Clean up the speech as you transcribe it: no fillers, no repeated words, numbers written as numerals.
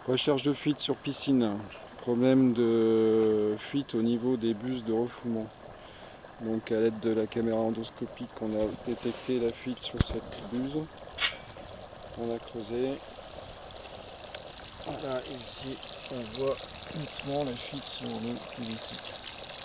Recherche de fuite sur piscine. Problème de fuite au niveau des bus de refoulement. Donc à l'aide de la caméra endoscopique, on a détecté la fuite sur cette buse. On a creusé. Voilà, et ici on voit nettement la fuite sur le PVC.